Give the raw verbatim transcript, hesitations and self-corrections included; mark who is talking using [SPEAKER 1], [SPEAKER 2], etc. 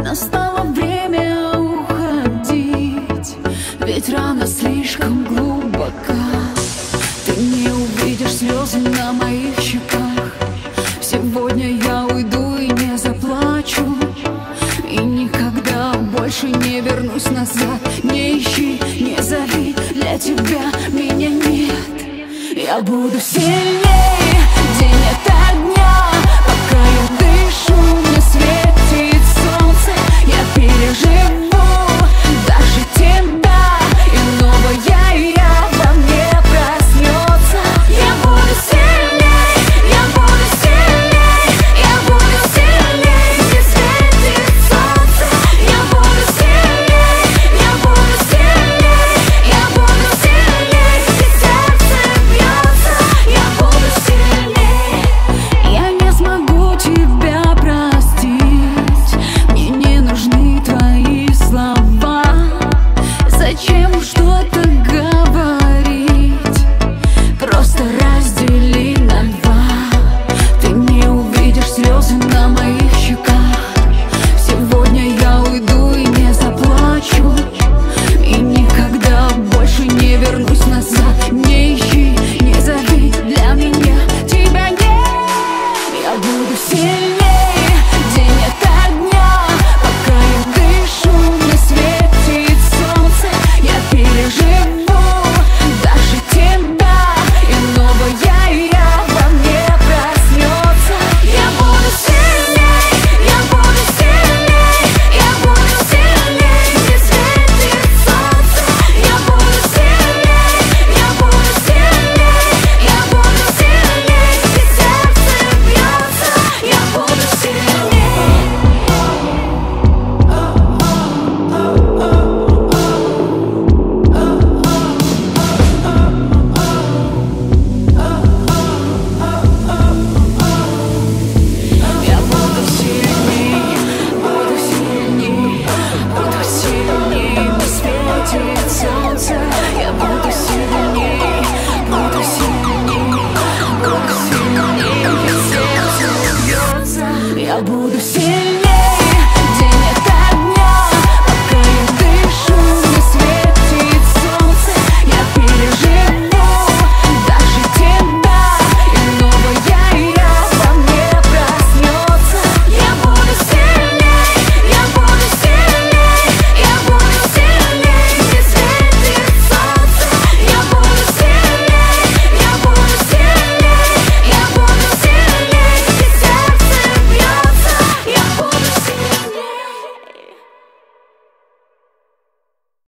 [SPEAKER 1] Настало время уходить, ведь рана слишком глубока. Ты не увидишь слезы на моих щеках. Сегодня я уйду и не заплачу, и никогда больше не вернусь назад. Не ищи, не зови, для тебя меня нет. Я буду сильнее.